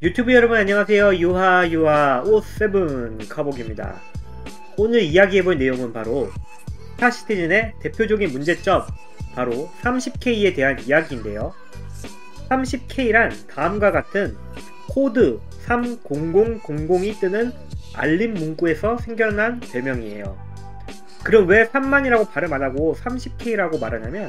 유튜브 여러분 안녕하세요. 유하57 카복입니다. 오늘 이야기해볼 내용은 바로 스타시티즌의 대표적인 문제점, 바로 30K에 대한 이야기인데요. 30K란 다음과 같은 코드 30000이 뜨는 알림 문구에서 생겨난 별명이에요. 그럼 왜 3만이라고 발음 안하고 30K라고 말하냐면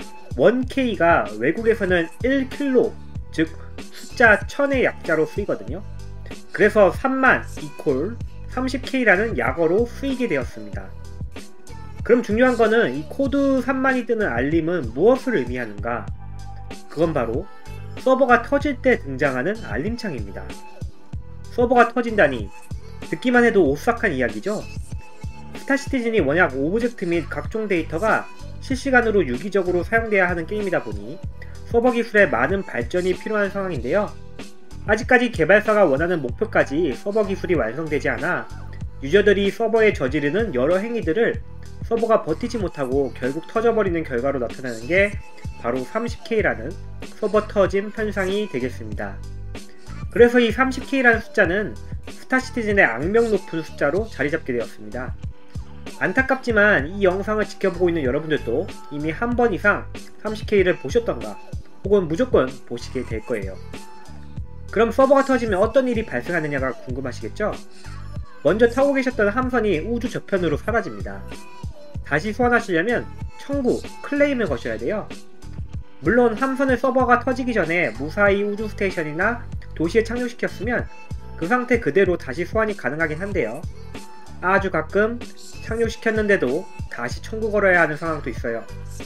1K가 외국에서는 1킬로, 즉 숫자 1000의 약자로 쓰이거든요. 그래서 3만 이퀄 30K라는 약어로 쓰이게 되었습니다. 그럼 중요한 거는 이 코드 3만이 뜨는 알림은 무엇을 의미하는가? 그건 바로 서버가 터질 때 등장하는 알림창입니다. 서버가 터진다니 듣기만 해도 오싹한 이야기죠? 스타시티즌이 워낙 오브젝트 및 각종 데이터가 실시간으로 유기적으로 사용돼야 하는 게임이다 보니 서버 기술에 많은 발전이 필요한 상황인데요. 아직까지 개발사가 원하는 목표까지 서버 기술이 완성되지 않아 유저들이 서버에 저지르는 여러 행위들을 서버가 버티지 못하고 결국 터져버리는 결과로 나타나는 게 바로 30K라는 서버 터짐 현상이 되겠습니다. 그래서 이 30K라는 숫자는 스타시티즌의 악명 높은 숫자로 자리잡게 되었습니다. 안타깝지만 이 영상을 지켜보고 있는 여러분들도 이미 한 번 이상 30K를 보셨던가 혹은 무조건 보시게 될 거예요. 그럼 서버가 터지면 어떤 일이 발생하느냐가 궁금하시겠죠? 먼저 타고 계셨던 함선이 우주 저편으로 사라집니다. 다시 소환하시려면 청구, 클레임을 거셔야 돼요. 물론 함선을 서버가 터지기 전에 무사히 우주 스테이션이나 도시에 착륙시켰으면 그 상태 그대로 다시 소환이 가능하긴 한데요. 아주 가끔 착륙시켰는데도 다시 청구 걸어야 하는 상황도 있어요.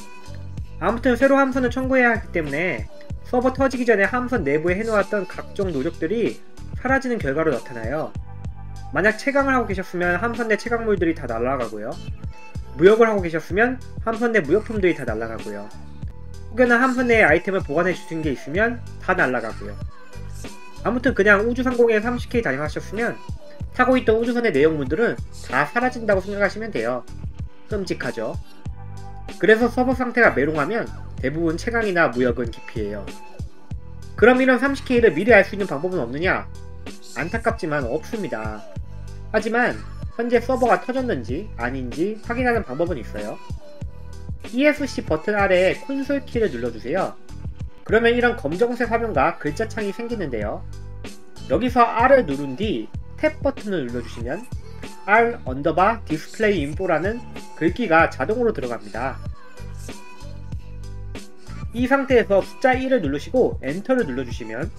아무튼 새로 함선을 청구해야 하기 때문에 서버 터지기 전에 함선 내부에 해놓았던 각종 노력들이 사라지는 결과로 나타나요. 만약 채광을 하고 계셨으면 함선 내 채광물들이 다 날아가고요. 무역을 하고 계셨으면 함선 내 무역품들이 다 날아가고요. 혹여나 함선 내에 아이템을 보관해 주신 게 있으면 다 날아가고요. 아무튼 그냥 우주상공에 30K 다녀가셨으면 타고 있던 우주선의 내용물들은 다 사라진다고 생각하시면 돼요. 끔찍하죠? 그래서 서버 상태가 메롱하면 대부분 채광이나 무역은 기피해요. 그럼 이런 30K를 미리 알 수 있는 방법은 없느냐? 안타깝지만 없습니다. 하지만 현재 서버가 터졌는지 아닌지 확인하는 방법은 있어요. ESC 버튼 아래에 콘솔 키를 눌러주세요. 그러면 이런 검정색 화면과 글자창이 생기는데요. 여기서 R을 누른 뒤 탭 버튼을 눌러주시면 R_display info라는 글귀가 자동으로 들어갑니다. 이 상태에서 숫자 1을 누르시고 엔터를 눌러주시면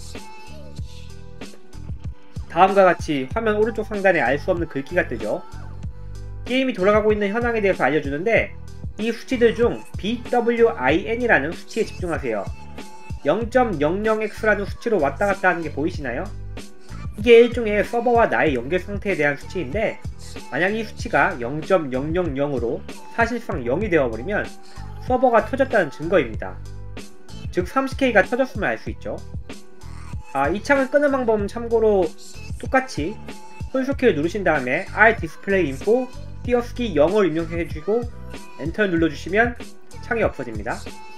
다음과 같이 화면 오른쪽 상단에 알 수 없는 글귀가 뜨죠. 게임이 돌아가고 있는 현황에 대해서 알려주는데 이 수치들 중 BWIN이라는 수치에 집중하세요. 0.00x라는 수치로 왔다갔다 하는 게 보이시나요? 이게 일종의 서버와 나의 연결 상태에 대한 수치인데 만약 이 수치가 0.000으로 사실상 0이 되어버리면 서버가 터졌다는 증거입니다. 즉 30K가 터졌음을 알 수 있죠. 이 창을 끄는 방법은 참고로 똑같이 콘솔키를 누르신 다음에 R_display_info 띄어쓰기 0을 입력해주고 엔터를 눌러주시면 창이 없어집니다.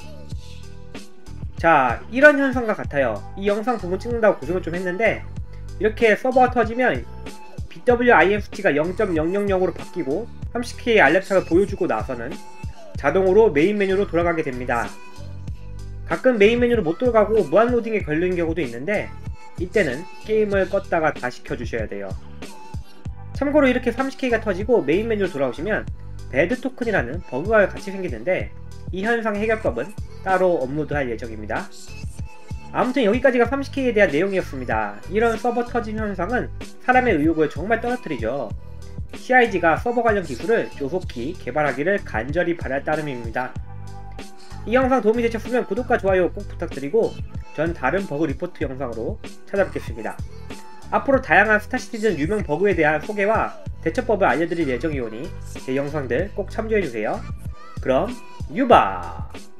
자, 이런 현상과 같아요. 이 영상 부분 찍는다고 고생을 좀 했는데 이렇게 서버가 터지면 BWIN 수치가 0.000으로 바뀌고 30K의 알림창을 보여주고 나서는 자동으로 메인 메뉴로 돌아가게 됩니다. 가끔 메인 메뉴로 못 돌아가고 무한 로딩에 걸리는 경우도 있는데 이때는 게임을 껐다가 다시 켜주셔야 돼요. 참고로 이렇게 30K가 터지고 메인 메뉴로 돌아오시면 배드 토큰이라는 버그가 같이 생기는데 이 현상 해결법은 따로 업로드할 예정입니다. 아무튼 여기까지가 30K에 대한 내용이었습니다. 이런 서버 터짐 현상은 사람의 의욕을 정말 떨어뜨리죠. CIG가 서버 관련 기술을 조속히 개발하기를 간절히 바랄 따름입니다. 이 영상 도움이 되셨으면 구독과 좋아요 꼭 부탁드리고 전 다른 버그 리포트 영상으로 찾아뵙겠습니다. 앞으로 다양한 스타시티즌 유명 버그에 대한 소개와 대처법을 알려드릴 예정이오니 제 영상들 꼭 참조해주세요. 그럼 유바!